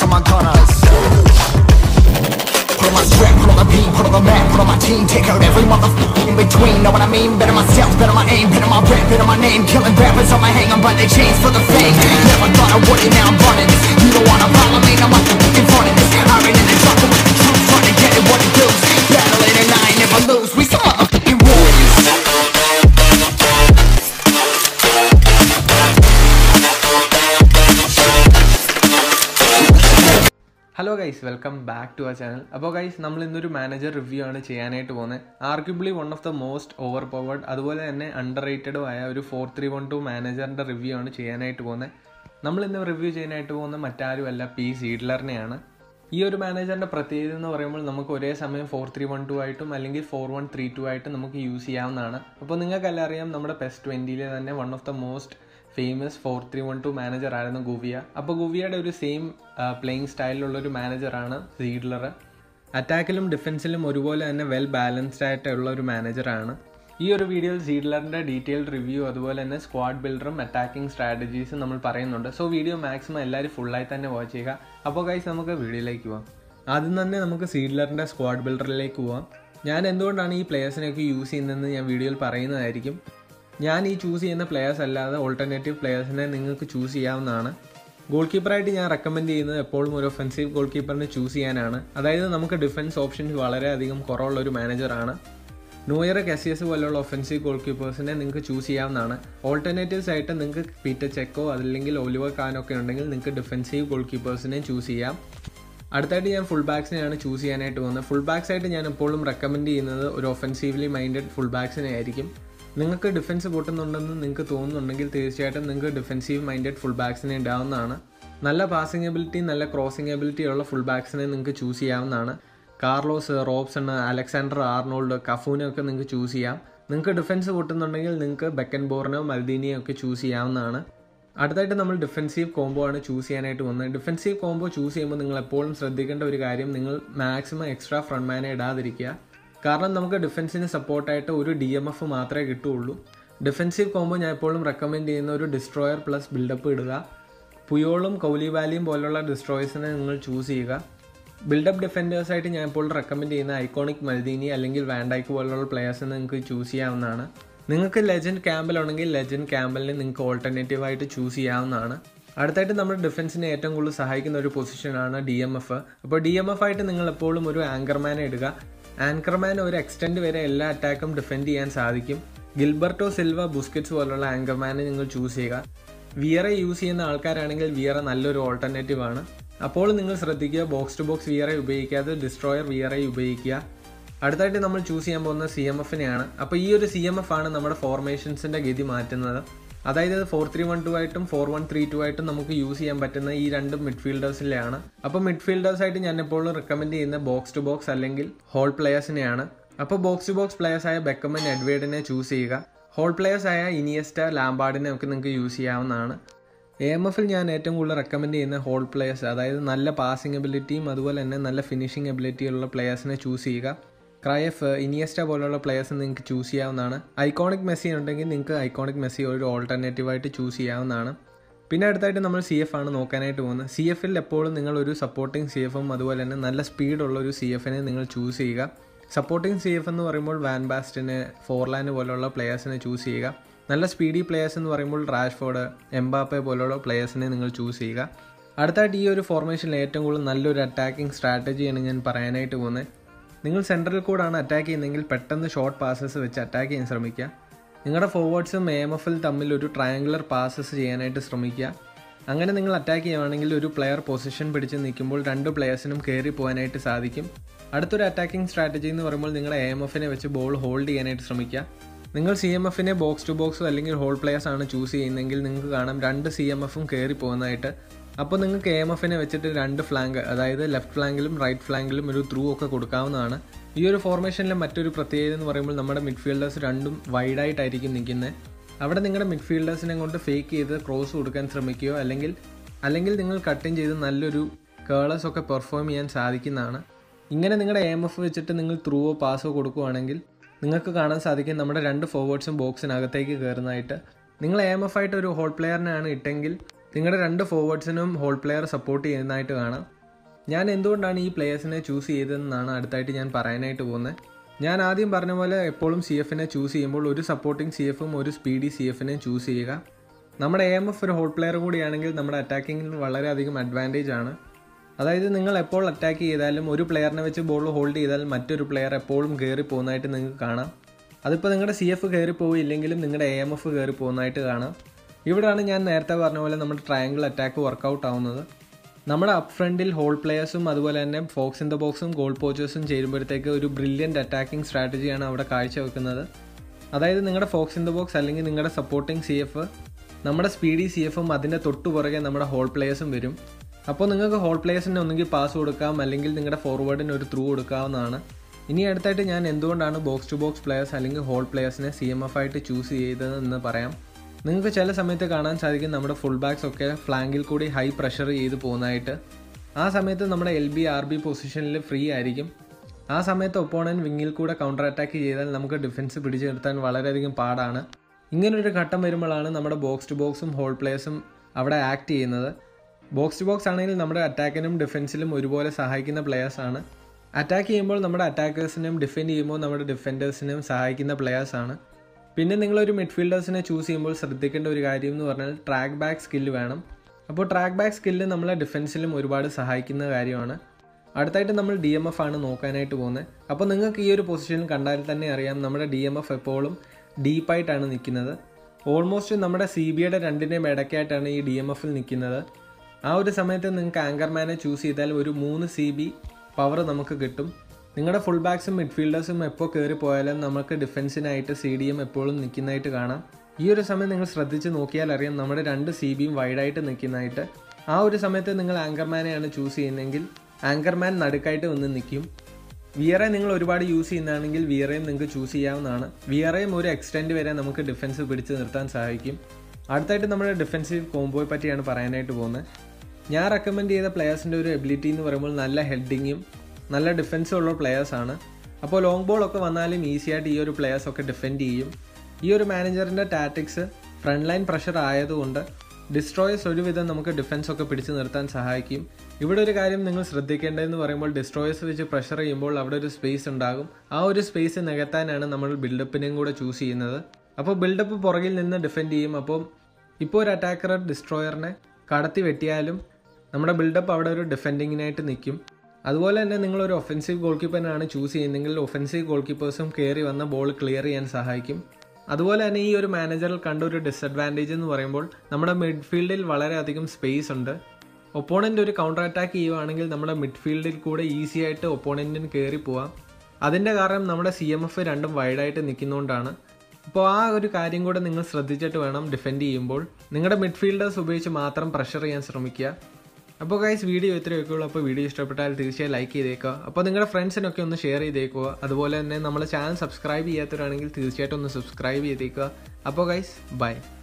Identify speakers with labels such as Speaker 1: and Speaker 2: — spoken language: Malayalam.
Speaker 1: on my gunners. Put on my strap, put on the beam, put on the map, put on my team. Take out every motherfucker in between, know what I mean? Better myself, better my aim, better my rap, better my name. Killing rappers on my hang, I'm by their chains for the fame. Never thought I would it, now I'm running this. You don't wanna follow me, now I'm in front of this. I ran in the jungle with the truth, trying to get it what it does. Battling and I ain't never lose, we some motherfucking warriors.
Speaker 2: Hello guys, welcome back to our channel. അപ്പോൾ ഗൈസ്, നമ്മൾ ഇന്നൊരു മാനേജർ റിവ്യൂ ആണ് ചെയ്യാനായിട്ട് പോകുന്നത്. Arguably one of the most over powered അതുപോലെ തന്നെ അണ്ടർ റേറ്റഡും ആയ ഒരു 4312 മാനേജറിൻ്റെ റിവ്യൂ ആണ് ചെയ്യാനായിട്ട് പോകുന്നത്. നമ്മൾ ഇന്ന് റിവ്യൂ ചെയ്യാനായിട്ട് പോകുന്നത് മറ്റാരുമല്ല, പി സീഡ്ലറിനെയാണ്. ഈ ഒരു മാനേജറിൻ്റെ പ്രത്യേകത എന്ന് പറയുമ്പോൾ നമുക്ക് ഒരേ സമയം 4312 ആയിട്ടും അല്ലെങ്കിൽ 4132 ആയിട്ടും നമുക്ക് യൂസ് ചെയ്യാവുന്നതാണ്. അപ്പോൾ നിങ്ങൾക്കെല്ലാം അറിയാം, നമ്മുടെ PES 20 തന്നെ one of the most famous 4312 manager ആയിരുന്നു ഗുവിയ. അപ്പോൾ ഗുവിയയുടെ ഒരു സെയിം പ്ലേയിങ് സ്റ്റൈലിലുള്ളൊരു മാനേജറാണ് സീഡ്ലർ. അറ്റാക്കിലും ഡിഫൻസിലും ഒരുപോലെ തന്നെ വെൽ ബാലൻസ്ഡ് ആയിട്ടുള്ള ഒരു മാനേജറാണ്. ഈ ഒരു വീഡിയോയിൽ സീഡ്ലറിൻ്റെ ഡീറ്റെയിൽഡ് റിവ്യൂ അതുപോലെ തന്നെ സ്ക്വാഡ് ബിൽഡറും അറ്റാക്കിംഗ് സ്ട്രാറ്റജീസും നമ്മൾ പറയുന്നുണ്ട്. സോ വീഡിയോ മാക്സിമം എല്ലാവരും ഫുള്ളായി തന്നെ വാച്ച് ചെയ്യുക. അപ്പോൾ ഗൈസ്, നമുക്ക് വീഡിയോയിലേക്ക് പോകാം. ആദ്യം തന്നെ നമുക്ക് സീഡ്ലറിൻ്റെ സ്ക്വാഡ് ബിൽഡറിലേക്ക് പോകാം. ഞാൻ എന്തുകൊണ്ടാണ് ഈ പ്ലെയേഴ്സിനെയൊക്കെ യൂസ് ചെയ്യുന്നതെന്ന് ഞാൻ വീഡിയോയിൽ പറയുന്നതായിരിക്കും. ഞാൻ ഈ ചൂസ് ചെയ്യുന്ന പ്ലെയേഴ്സ് അല്ലാതെ ഓൾട്ടർനേറ്റീവ് പ്ലെയേഴ്സിനെ നിങ്ങൾക്ക് ചൂസ് ചെയ്യാവുന്നതാണ്. ഗോൾ കീപ്പറായിട്ട് ഞാൻ റെക്കമെൻഡ് ചെയ്യുന്നത് എപ്പോഴും ഒരു ഒഫൻസീവ് ഗോൾ കീപ്പറിനെ ചൂസ് ചെയ്യാനാണ്. അതായത് നമുക്ക് ഡിഫൻസ് ഓപ്ഷൻസ് വളരെയധികം കുറവുള്ള ഒരു മാനേജറാണ്. നോയർ, കസിയസ് പോലുള്ള ഒഫൻസീവ് ഗോൾ കീപ്പേഴ്സിനെ നിങ്ങൾക്ക് ചൂസ് ചെയ്യാവുന്നതാണ്. ഓൾട്ടർനേറ്റീവ്സ് ആയിട്ട് നിങ്ങൾക്ക് പീറ്റർ ചെക്കോ അതല്ലെങ്കിൽ ഒലിവർ കാനൊക്കെ ഉണ്ടെങ്കിൽ നിങ്ങൾക്ക് ഡിഫൻസീവ് ഗോൾ കീപ്പേഴ്സിനെ ചൂസ് ചെയ്യാം. അടുത്തായിട്ട് ഞാൻ ഫുൾ ബാക്സിനെയാണ് ചൂസ് ചെയ്യാനായിട്ട് പോകുന്നത്. ഫുൾ ബാക്സ് ആയിട്ട് ഞാൻ എപ്പോഴും റെക്കമെൻഡ് ചെയ്യുന്നത് ഒരു ഒഫൻസീവ്ലി മൈൻഡഡ് ഫുൾ ബാക്സിനെ ആയിരിക്കും. നിങ്ങൾക്ക് ഡിഫൻസ് പൊട്ടുന്നുണ്ടെന്ന് നിങ്ങൾക്ക് തോന്നുന്നുണ്ടെങ്കിൽ തീർച്ചയായിട്ടും നിങ്ങൾക്ക് ഡിഫൻസീവ് മൈൻഡഡ് ഫുൾ ബാക്സിനെ ഉണ്ടാവുന്നതാണ്. നല്ല പാസിംഗ് എബിലിറ്റി, നല്ല ക്രോസിംഗ് എബിലിറ്റി ഉള്ള ഫുൾ ബാക്സിനെ നിങ്ങൾക്ക് ചൂസ് ചെയ്യാവുന്നതാണ്. കാർലോസ്, റോബ്സൺ, അലക്സാണ്ടർ ആർണോൾഡ്, കഫൂനൊക്കെ നിങ്ങൾക്ക് ചൂസ് ചെയ്യാം. നിങ്ങൾക്ക് ഡിഫൻസ് പൊട്ടുന്നുണ്ടെങ്കിൽ നിങ്ങൾക്ക് ബെക്കൻബോറിനോ മൽദീനിയോ ഒക്കെ ചൂസ് ചെയ്യാവുന്നതാണ്. അടുത്തായിട്ട് നമ്മൾ ഡിഫൻസീവ് കോംബോ ആണ് ചൂസ് ചെയ്യാനായിട്ട് പോകുന്നത്. ഡിഫൻസീവ് കോംബോ ചൂസ് ചെയ്യുമ്പോൾ നിങ്ങൾ എപ്പോഴും ശ്രദ്ധിക്കേണ്ട ഒരു കാര്യം, നിങ്ങൾ മാക്സിമം എക്സ്ട്രാ ഫ്രണ്ട് മാനെ ഇടാതിരിക്കുക. കാരണം നമുക്ക് ഡിഫൻസിന് സപ്പോർട്ടായിട്ട് ഒരു DMF മാത്രമേ കിട്ടുകയുള്ളൂ. ഡിഫൻസീവ് കോംബോ ഞാൻ എപ്പോഴും റെക്കമെൻഡ് ചെയ്യുന്ന ഒരു ഡിസ്ട്രോയർ പ്ലസ് ബിൽഡപ്പ് ഇടുക. പുയോളും കൗലിവാലിയും പോലുള്ള ഡിസ്ട്രോയേഴ്സിനെ നിങ്ങൾ ചൂസ് ചെയ്യുക. ബിൽഡപ്പ് ഡിഫൻഡേഴ്സായിട്ട് ഞാൻ എപ്പോഴും റെക്കമെൻഡ് ചെയ്യുന്ന ഐക്കോണിക് മൽദീനി അല്ലെങ്കിൽ വാൻഡൈക്ക് പോലുള്ള പ്ലെയേഴ്സിനെ നിങ്ങൾക്ക് ചൂസ് ചെയ്യാവുന്നതാണ്. നിങ്ങൾക്ക് ലെജൻഡ് ക്യാമ്പൽ ഉണ്ടെങ്കിൽ ലെജൻഡ് ക്യാമ്പലിനെ നിങ്ങൾക്ക് ഓൾട്ടർനേറ്റീവായിട്ട് ചൂസ് ചെയ്യാവുന്നതാണ്. അടുത്തായിട്ട് നമ്മുടെ ഡിഫൻസിനെ ഏറ്റവും കൂടുതൽ സഹായിക്കുന്ന ഒരു പൊസിഷനാണ് DMF. അപ്പോൾ DMF ആയിട്ട് നിങ്ങൾ എപ്പോഴും ഒരു ആങ്കർമാനെ ഇടുക. ആങ്കർമാൻ ഒരു എക്സ്റ്റെൻഡ് വരെ എല്ലാ അറ്റാക്കും ഡിഫെൻഡ് ചെയ്യാൻ സാധിക്കും. ഗിൽബർട്ടോ സിൽവ, ബുസ്കറ്റ്സ് പോലുള്ള ആങ്കർമാനെ നിങ്ങൾ ചൂസ് ചെയ്യുക. വിയറെ യൂസ് ചെയ്യുന്ന ആൾക്കാരാണെങ്കിൽ വിയറ നല്ലൊരു ഓൾട്ടർനേറ്റീവ് ആണ്. അപ്പോൾ നിങ്ങൾ ശ്രദ്ധിക്കുക, ബോക്സ് ടു ബോക്സ് വിയറെ ഉപയോഗിക്കാതെ ഡിസ്ട്രോയർ വിയറെ ഉപയോഗിക്കുക. അടുത്തായിട്ട് നമ്മൾ ചൂസ് ചെയ്യാൻ പോകുന്നത് CMFനെയാണ്. അപ്പോൾ ഈ ഒരു CMF ആണ് നമ്മുടെ ഫോർമേഷൻസിൻ്റെ ഗതി മാറ്റുന്നത്. അതായത് 4312 ആയിട്ടും 4132 ആയിട്ടും നമുക്ക് യൂസ് ചെയ്യാൻ പറ്റുന്ന ഈ രണ്ട് മിഡ്ഫീൽഡേഴ്സിലെയാണ്. അപ്പോൾ മിഡ്ഫീൽഡേഴ്സായിട്ട് ഞാൻ എപ്പോഴും റെക്കമെൻഡ് ചെയ്യുന്ന ബോക്സ് ടു ബോക്സ് അല്ലെങ്കിൽ ഹോൾ പ്ലെയേഴ്സിനെയാണ്. അപ്പോൾ ബോക്സ് ടു ബോക്സ് പ്ലെയേഴ്സായ ബെക്കമൻ, എഡ്വേർഡിനെ ചൂസ് ചെയ്യുക. ഹോൾ പ്ലെയേഴ്സായ ഇനിയസ്റ്റ, ലാംബാർഡിനെ ഒക്കെ നിങ്ങൾക്ക് യൂസ് ചെയ്യാവുന്നതാണ്. AMFൽ ഞാൻ ഏറ്റവും കൂടുതൽ റെക്കമെൻഡ് ചെയ്യുന്ന ഹോൾ പ്ലെയേഴ്സ്, അതായത് നല്ല പാസിംഗ് എബിലിറ്റിയും അതുപോലെ തന്നെ നല്ല ഫിനിഷിംഗ് എബിലിറ്റിയുള്ള പ്ലെയേഴ്സിനെ ചൂസ് ചെയ്യുക. ക്രയഫ്, ഇനിയസ്റ്റ പോലുള്ള പ്ലെയേഴ്സ് നിങ്ങൾക്ക് ചൂസ് ചെയ്യാവുന്നതാണ്. ഐക്കോണിക് മെസ്സി ഉണ്ടെങ്കിൽ നിങ്ങൾക്ക് ഐക്കോണിക് മെസ്സി ഒരു ഓൾട്ടർനേറ്റീവായിട്ട് ചൂസ് ചെയ്യാവുന്നതാണ്. പിന്നെ അടുത്തായിട്ട് നമ്മൾ CF ആണ് നോക്കാനായിട്ട് പോകുന്നത്. CFൽ എപ്പോഴും നിങ്ങൾ ഒരു സപ്പോർട്ടിംഗ് CFും അതുപോലെ തന്നെ നല്ല സ്പീഡുള്ള ഒരു CFനെ നിങ്ങൾ ചൂസ് ചെയ്യുക. സപ്പോർട്ടിംഗ് CF എന്ന് പറയുമ്പോൾ വാൻ ബാസ്റ്റന്, ഫോർലാൻഡ് പോലുള്ള പ്ലെയേഴ്സിനെ ചൂസ് ചെയ്യുക. നല്ല സ്പീഡി പ്ലെയേഴ്സ് എന്ന് പറയുമ്പോൾ റാഷ്ഫോർഡ്, എംബാപ്പെ പോലുള്ള പ്ലെയേഴ്സിനെ നിങ്ങൾ ചൂസ് ചെയ്യുക. അടുത്തായിട്ട് ഈ ഒരു ഫോർമേഷനിൽ ഏറ്റവും കൂടുതൽ നല്ലൊരു അറ്റാക്കിംഗ് സ്ട്രാറ്റജിയാണ് ഞാൻ പറയാനായിട്ട് പോകുന്നത്. നിങ്ങൾ സെൻട്രൽ കൂടാണ് അറ്റാക്ക് ചെയ്യുന്നതെങ്കിൽ പെട്ടെന്ന് ഷോർട്ട് പാസസ് വെച്ച് അറ്റാക്ക് ചെയ്യാൻ ശ്രമിക്കുക. നിങ്ങളുടെ ഫോർവേഡ്സും AMFൽ തമ്മിൽ ഒരു ട്രയാങ്കുലർ പാസസ് ചെയ്യാനായിട്ട് ശ്രമിക്കുക. അങ്ങനെ നിങ്ങൾ അറ്റാക്ക് ചെയ്യുകയാണെങ്കിൽ ഒരു പ്ലെയർ പൊസിഷൻ പിടിച്ച് നിൽക്കുമ്പോൾ രണ്ട് പ്ലെയേഴ്സിനും കയറി പോകാനായിട്ട് സാധിക്കും. അടുത്തൊരു അറ്റാക്കിംഗ് സ്ട്രാറ്റജി എന്ന് പറയുമ്പോൾ നിങ്ങളുടെ AMFനെ വെച്ച് ബോൾ ഹോൾഡ് ചെയ്യാനായിട്ട് ശ്രമിക്കുക. നിങ്ങൾ CMFനെ ബോക്സ് ടു ബോക്സോ അല്ലെങ്കിൽ ഹോൾ പ്ലെയേഴ്സ് ആണ് ചൂസ് ചെയ്യുന്നതെങ്കിൽ നിങ്ങൾക്ക് കാണാം രണ്ട് CMFും കയറി പോകുന്നതായിട്ട്. അപ്പോൾ നിങ്ങൾക്ക് AMFനെ വെച്ചിട്ട് രണ്ട് ഫ്ലാങ്ക്, അതായത് ലെഫ്റ്റ് ഫ്ലാങ്കിലും റൈറ്റ് ഫ്ലാങ്കിലും ഒരു ത്രൂ ഒക്കെ കൊടുക്കാവുന്നതാണ്. ഈ ഒരു ഫോർമേഷനിലെ മറ്റൊരു പ്രത്യേകത എന്ന് പറയുമ്പോൾ നമ്മുടെ മിഡ്ഫീൽഡേഴ്സ് രണ്ടും വൈഡായിട്ടായിരിക്കും നിൽക്കുന്നത്. അവിടെ നിങ്ങളുടെ മിഡ്ഫീൽഡേഴ്സിനെ കൊണ്ട് ഫേക്ക് ചെയ്ത് ക്രോസ് കൊടുക്കാൻ ശ്രമിക്കുകയോ അല്ലെങ്കിൽ നിങ്ങൾ കട്ടിങ് ചെയ്ത് നല്ലൊരു കേളേഴ്സൊക്കെ പെർഫോം ചെയ്യാൻ സാധിക്കുന്നതാണ്. ഇങ്ങനെ നിങ്ങളുടെ AMF വെച്ചിട്ട് നിങ്ങൾ ത്രൂവോ പാസോ കൊടുക്കുകയാണെങ്കിൽ നിങ്ങൾക്ക് കാണാൻ സാധിക്കും നമ്മുടെ രണ്ട് ഫോർവേഡ്സും ബോക്സിനകത്തേക്ക് കയറുന്നതായിട്ട്. നിങ്ങൾ AMF ആയിട്ട് ഒരു ഹോൾ പ്ലെയറിനാണ് ഇട്ടെങ്കിൽ നിങ്ങളുടെ രണ്ട് ഫോർവേഡ്സിനും ഹോൾ പ്ലെയർ സപ്പോർട്ട് ചെയ്യുന്നതായിട്ട് കാണാം. ഞാൻ എന്തുകൊണ്ടാണ് ഈ പ്ലേയേഴ്സിനെ ചൂസ് ചെയ്തതെന്നാണ് അടുത്തായിട്ട് ഞാൻ പറയാനായിട്ട് പോകുന്നത്. ഞാൻ ആദ്യം പറഞ്ഞ പോലെ എപ്പോഴും CFനെ ചൂസ് ചെയ്യുമ്പോൾ ഒരു സപ്പോർട്ടിങ് CFും ഒരു സ്പീഡി CFനെയും ചൂസ് ചെയ്യുക. നമ്മുടെ AMF ഒരു ഹോൾഡ് പ്ലെയർ കൂടിയാണെങ്കിൽ നമ്മുടെ അറ്റാക്കിങ്ങിൽ വളരെയധികം അഡ്വാൻറ്റേജ് ആണ്. അതായത് നിങ്ങൾ എപ്പോൾ അറ്റാക്ക് ചെയ്താലും ഒരു പ്ലെയറിനെ വെച്ച് ബോൾ ഹോൾഡ് ചെയ്താൽ മറ്റൊരു പ്ലെയർ എപ്പോഴും കയറി പോകുന്നതായിട്ട് നിങ്ങൾക്ക് കാണാം. അതിപ്പോൾ നിങ്ങളുടെ CF കയറി പോയില്ലെങ്കിലും നിങ്ങളുടെ AMF കയറി പോകുന്നതായിട്ട് കാണാം. ഇവിടെയാണ് ഞാൻ നേരത്തെ പറഞ്ഞ പോലെ നമ്മുടെ ട്രയാങ്കിൾ അറ്റാക്ക് വർക്കൗട്ട് ആവുന്നത്. നമ്മുടെ അപ്പ് ഫ്രണ്ടിൽ ഹോൾഡ് പ്ലെയേഴ്സും അതുപോലെ തന്നെ ഫോക്സ് ഇൻ ദ ബോക്സും ഗോൾ പോച്ചേഴ്സും ചേരുമ്പോഴത്തേക്ക് ഒരു ബ്രില്യൻറ്റ് അറ്റാക്കിംഗ് സ്ട്രാറ്റജിയാണ് അവിടെ കാഴ്ചവെക്കുന്നത്. അതായത് നിങ്ങളുടെ ഫോക്സ് ഇൻ ദ ബോക്സ് അല്ലെങ്കിൽ നിങ്ങളുടെ സപ്പോർട്ടിംഗ് CF, നമ്മുടെ സ്പീഡി CFും അതിൻ്റെ തൊട്ടു പുറകെ നമ്മുടെ ഹോൾഡ് പ്ലെയേഴ്സും വരും. അപ്പോൾ നിങ്ങൾക്ക് ഹോൾഡ് പ്ലെയേഴ്സിന് ഒന്നുകിൽ പാസ് കൊടുക്കാം അല്ലെങ്കിൽ നിങ്ങളുടെ ഫോർവേഡിന് ഒരു ത്രൂ കൊടുക്കാവുന്നതാണ്. ഇനി അടുത്തായിട്ട് ഞാൻ എന്തുകൊണ്ടാണ് ബോക്സ് ടു ബോക്സ് പ്ലെയേഴ്സ് അല്ലെങ്കിൽ ഹോൾഡ് പ്ലെയേഴ്സിനെ CMF ആയിട്ട് ചൂസ് ചെയ്തതെന്ന് പറയാം. നിങ്ങൾക്ക് ചില സമയത്ത് കാണാൻ സാധിക്കും നമ്മുടെ ഫുൾ ബാക്സ് ഒക്കെ ഫ്ലാങ്കിൽ കൂടി ഹൈ പ്രഷർ ചെയ്ത് പോകുന്നതായിട്ട്. ആ സമയത്ത് നമ്മുടെ LB RB പൊസിഷനിൽ ഫ്രീ ആയിരിക്കും. ആ സമയത്ത് ഒപ്പോണൻറ്റ് വിങ്ങിൽ കൂടെ കൗണ്ടർ അറ്റാക്ക് ചെയ്താൽ നമുക്ക് ഡിഫൻസ് പിടിച്ചു നിർത്താൻ വളരെയധികം പാടാണ്. ഇങ്ങനൊരു ഘട്ടം വരുമ്പോഴാണ് നമ്മുടെ ബോക്സ് ടു ബോക്സും ഹോൾഡ് പ്ലെയേഴ്സും അവിടെ ആക്ട് ചെയ്യുന്നത്. ബോക്സ് ടു ബോക്സ് ആണെങ്കിൽ നമ്മുടെ അറ്റാക്കിനും ഡിഫൻസിലും ഒരുപോലെ സഹായിക്കുന്ന പ്ലെയേഴ്സാണ്. അറ്റാക്ക് ചെയ്യുമ്പോൾ നമ്മുടെ അറ്റാക്കേഴ്സിനും ഡിഫെൻഡ് ചെയ്യുമ്പോൾ നമ്മുടെ ഡിഫെൻഡേഴ്സിനും സഹായിക്കുന്ന പ്ലെയേഴ്സാണ്. പിന്നെ നിങ്ങളൊരു മിഡ്ഫീൽഡേഴ്സിനെ ചൂസ് ചെയ്യുമ്പോൾ ശ്രദ്ധിക്കേണ്ട ഒരു കാര്യം എന്ന് പറഞ്ഞാൽ ട്രാക്ക് ബാക്ക് സ്കില്ല് വേണം. അപ്പോൾ ട്രാക്ക് ബാക്ക് സ്കില്ല് നമ്മളെ ഡിഫൻസിലും ഒരുപാട് സഹായിക്കുന്ന കാര്യമാണ്. അടുത്തായിട്ട് നമ്മൾ DMF ആണ് നോക്കാനായിട്ട് പോകുന്നത്. അപ്പോൾ നിങ്ങൾക്ക് ഈ ഒരു പൊസിഷൻ കണ്ടാൽ തന്നെ അറിയാം നമ്മുടെ DMF എപ്പോഴും ഡീപ്പായിട്ടാണ് നിൽക്കുന്നത്. ഓൾമോസ്റ്റ് നമ്മുടെ CBയുടെ രണ്ടിൻ്റെയും ഇടയ്ക്കായിട്ടാണ് ഈ DMFൽ നിൽക്കുന്നത്. ആ ഒരു സമയത്ത് നിങ്ങൾക്ക് ആങ്കർമാനെ ചൂസ് ചെയ്താൽ ഒരു 3 CB പവർ നമുക്ക് കിട്ടും. നിങ്ങളുടെ ഫുൾ ബാക്സും മിഡ്ഫീൽഡേഴ്സും എപ്പോൾ കയറി പോയാലും നമുക്ക് ഡിഫൻസിനായിട്ട് CDM എപ്പോഴും നിൽക്കുന്നതായിട്ട് കാണാം. ഈ ഒരു സമയം നിങ്ങൾ ശ്രദ്ധിച്ച് നോക്കിയാൽ അറിയാം നമ്മുടെ 2 CBയും വൈഡായിട്ട് നിൽക്കുന്നതായിട്ട്. ആ ഒരു സമയത്ത് നിങ്ങൾ ആങ്കർമാനെയാണ് ചൂസ് ചെയ്യുന്നതെങ്കിൽ ആങ്കർമാൻ നടുക്കായിട്ട് വന്ന് നിൽക്കും. വിയറെ നിങ്ങൾ ഒരുപാട് യൂസ് ചെയ്യുന്നതാണെങ്കിൽ വിയറയും നിങ്ങൾക്ക് ചൂസ് ചെയ്യാവുന്നതാണ്. വിയറയും ഒരു എക്സ്റ്റെൻഡ് വരെ നമുക്ക് ഡിഫൻസ് പിടിച്ച് നിർത്താൻ സഹായിക്കും. അടുത്തായിട്ട് നമ്മുടെ ഡിഫൻസീവ് കോംബോയെ പറ്റിയാണ് പറയാനായിട്ട് പോകുന്നത്. ഞാൻ റെക്കമെൻഡ് ചെയ്ത പ്ലെയേഴ്സിൻ്റെ ഒരു എബിലിറ്റി എന്ന് പറയുമ്പോൾ നല്ല ഹെഡിങ്ങും നല്ല ഡിഫൻസും ഉള്ള പ്ലെയേഴ്സാണ്. അപ്പോൾ ലോങ് ബോൾ ഒക്കെ വന്നാലും ഈസിയായിട്ട് ഈ ഒരു പ്ലെയേഴ്സൊക്കെ ഡിഫെൻഡ് ചെയ്യും. ഈ ഒരു മാനേജറിൻ്റെ ടാറ്റിക്സ് ഫ്രണ്ട് ലൈൻ പ്രഷർ ആയതുകൊണ്ട് ഡിസ്ട്രോയേഴ്സ് ഒരുവിധം നമുക്ക് ഡിഫൻസ് ഒക്കെ പിടിച്ചു നിർത്താൻ സഹായിക്കും. ഇവിടെ ഒരു കാര്യം നിങ്ങൾ ശ്രദ്ധിക്കേണ്ടതെന്ന് പറയുമ്പോൾ ഡിസ്ട്രോയേഴ്സ് വെച്ച് പ്രഷർ ചെയ്യുമ്പോൾ അവിടെ ഒരു സ്പേസ് ഉണ്ടാകും. ആ ഒരു സ്പേസ് നികത്താനാണ് നമ്മൾ ബിൽഡപ്പിനെയും കൂടെ ചൂസ് ചെയ്യുന്നത്. അപ്പോൾ ബിൽഡപ്പ് പുറകിൽ നിന്ന് ഡിഫെൻഡ് ചെയ്യും. അപ്പോൾ ഇപ്പോൾ ഒരു അറ്റാക്കർ ഡിസ്ട്രോയറിനെ കടത്തി വെട്ടിയാലും നമ്മുടെ ബിൽഡപ്പ് അവിടെ ഒരു ഡിഫെൻഡിങ്ങിനായിട്ട് നിൽക്കും. അതുപോലെ തന്നെ നിങ്ങളൊരു ഒഫൻസീവ് ഗോൾ കീപ്പറിനാണ് ചൂസ് ചെയ്യുന്നതെങ്കിൽ ഒഫൻസീവ് ഗോൾ കീപ്പേഴ്സും കയറി വന്ന ബോൾ ക്ലിയർ ചെയ്യാൻ സഹായിക്കും. അതുപോലെ തന്നെ ഈ ഒരു മാനേജറിൽ കണ്ട ഒരു ഡിസഡ്വാൻറ്റേജ് എന്ന് പറയുമ്പോൾ നമ്മുടെ മിഡ്ഫീൽഡിൽ വളരെയധികം സ്പേസ് ഉണ്ട്. ഒപ്പോണൻ്റ് ഒരു കൗണ്ടർ അറ്റാക്ക് ചെയ്യുകയാണെങ്കിൽ നമ്മുടെ മിഡ്ഫീൽഡിൽ കൂടെ ഈസി ആയിട്ട് ഒപ്പോണൻറ്റിന് കയറി പോവാം. അതിൻ്റെ കാരണം നമ്മുടെ CMF രണ്ടും വൈഡായിട്ട് നിൽക്കുന്നതുകൊണ്ടാണ്. അപ്പോൾ ആ ഒരു കാര്യം കൂടെ നിങ്ങൾ ശ്രദ്ധിച്ചിട്ട് വേണം ഡിഫെൻഡ് ചെയ്യുമ്പോൾ. നിങ്ങളുടെ മിഡ്ഫീൽഡേഴ്സ് ഉപയോഗിച്ച് മാത്രം പ്രഷർ ചെയ്യാൻ ശ്രമിക്കുക. അപ്പോൾ ഗൈസ് വീഡിയോ ഇത്രയൊക്കെ ഉള്ളൂ. അപ്പോൾ വീഡിയോ ഇഷ്ടപ്പെട്ടാൽ തീർച്ചയായും ലൈക്ക് ചെയ്തേക്കുക. അപ്പോൾ നിങ്ങളുടെ ഫ്രണ്ട്സിനൊക്കെ ഒന്ന് ഷെയർ ചെയ്തേക്കുക. അതുപോലെ തന്നെ നമ്മുടെ ചാനൽ സബ്സ്ക്രൈബ് ചെയ്യാത്തവരാണെങ്കിൽ തീർച്ചയായിട്ടും ഒന്ന് സബ്സ്ക്രൈബ് ചെയ്തേക്കുക. അപ്പോൾ ഗൈസ് ബൈ.